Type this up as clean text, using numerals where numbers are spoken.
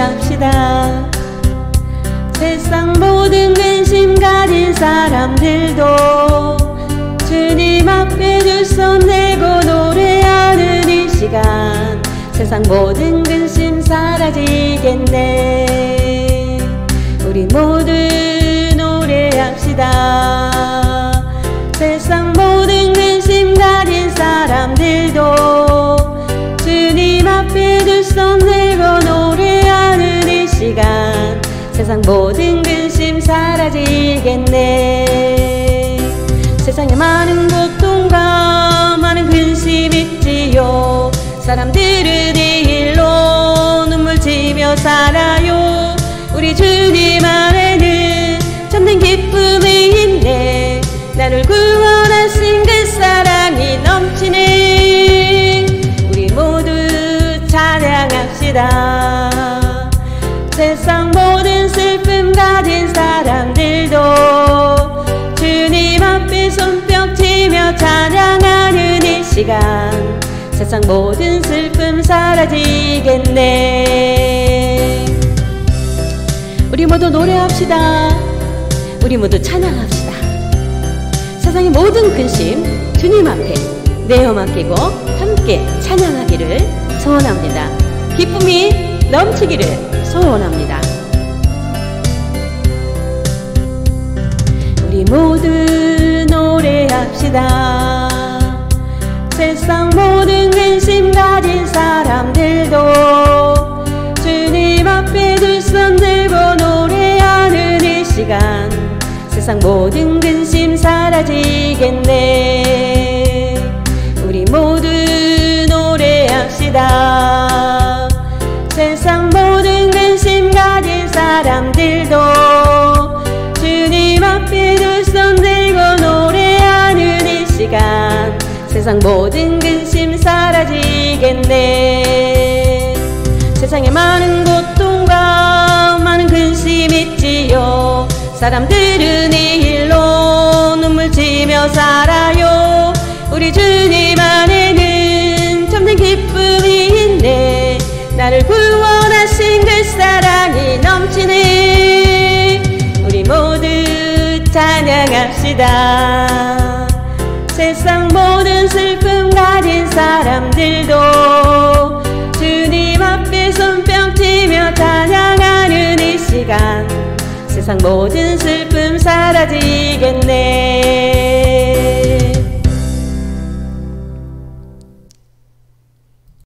노래합시다. 세상 모든 근심 가진 사람들도 주님 앞에 두 손 들고 노래하는 이 시간, 세상 모든 근심 사라지겠네. 우리 모두 노래합시다. 세상 모든 근심 가진 사람들도 주님 앞에 두 손 들고 노래하는 이 시간, 세상 모든 근심 사라지겠네. 세상에 많은 고통과 많은 근심 있지요. 사람들은 이 일로 눈물 지며 살아요. 우리 주님 안에는 참된 기쁨이 있네. 나를 구원하신 그 사랑이 넘치네. 우리 모두 찬양합시다. 세상 모든 슬픔 가진 사람들도 주님 앞에 손뼉치며 찬양하는 이 시간, 세상 모든 슬픔 사라지겠네. 우리 모두 노래합시다. 우리 모두 찬양합시다. 세상의 모든 근심 주님 앞에 내어 맡기고 함께 찬양하기를 소원합니다. 기쁨이 넘치기를 소원합니다. 우리 모두 노래합시다. 세상 모든 근심 가진 사람들도 주님 앞에 두 손 들고 노래하는 이 시간, 세상 모든 근심 사라지겠네. 우리 모두 노래합시다. 세상 모든 근심 가진 사람들도 주님 앞에 두 손 들고 노래하는 이 시간, 세상 모든 근심 사라지겠네. 세상에 많은 고통과 많은 근심 있지요. 사람들은 이 일로 눈물 지며 살아요. 우리 주님 안에는 참된 기쁨이 있네. 나를 구원하신 그 사랑이 넘치네. 우리 모두 찬양합시다. 세상 모든 슬픔 가진 사람들도 주님 앞에 손뼉치며 찬양하는 이 시간, 세상 모든 슬픔 사라지겠네.